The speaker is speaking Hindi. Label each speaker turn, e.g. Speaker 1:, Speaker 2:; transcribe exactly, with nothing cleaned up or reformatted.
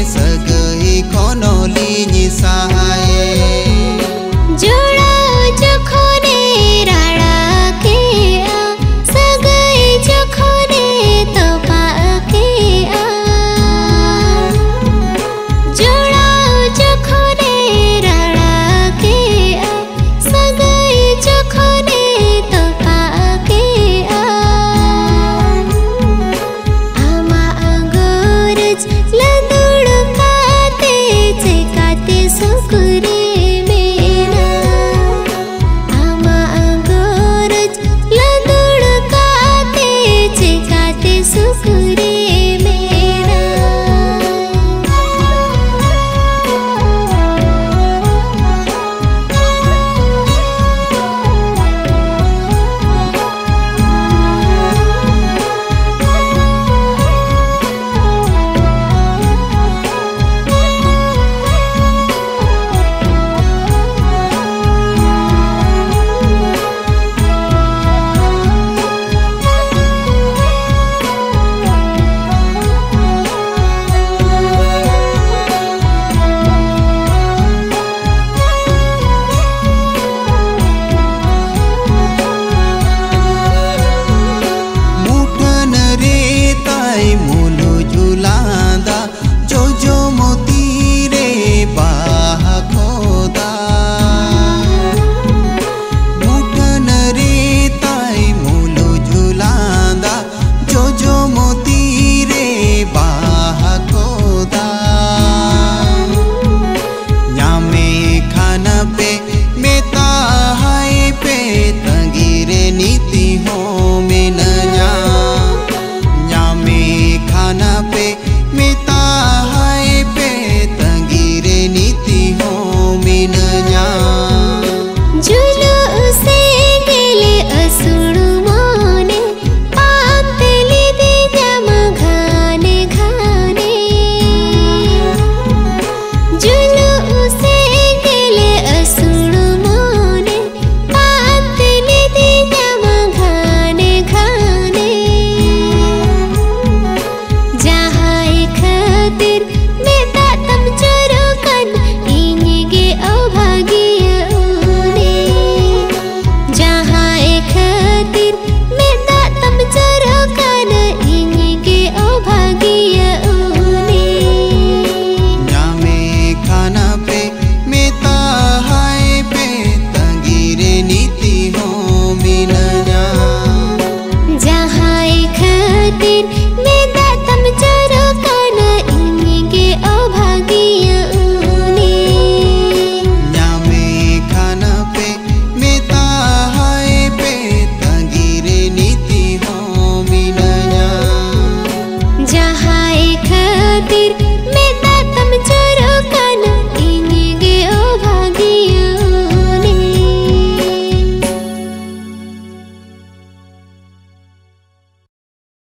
Speaker 1: सगई खनली साहाये
Speaker 2: जोड़ा जखने राड़ा के आ सगई जखने तपा के आ जोड़ा जखने राड़ा के आ सगई जखने तपा के आ आमा अंगोरज लदुड़ काते चेकाते सुकुरे मेरा आमा अंगोरज लदुड़ काते चेकाते सुकुरे मेरा
Speaker 1: मुठन रे ताई मुलु झुलांदा जो जो मोती रे बाह खोदा मुठन रे ताई मुलु झुलांदा जो जो मोती रे बाह खोदा न्यामे खाना पे मेता हाय पे तंगीरे नीति हो में नया न्यामे खाना पे मेता हाय पे तंगीरे नीति हो में नया
Speaker 2: जुलू से गेले असुड़ु मोने पातली दे जम घाने घाने जुलू से गेले असुड़ु मोने पातली दे जम घाने घाने जहाँ खातिर